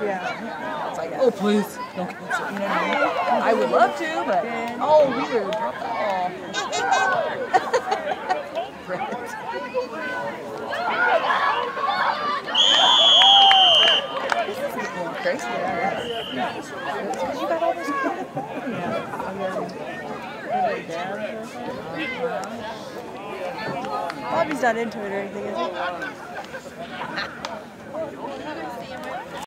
Yeah. It's like, oh please, don't cancel. You know what I mean? I would love to, but oh, we would drop that ball. This is getting crazy. Because you got all this. Bobby's not into it or anything, is he?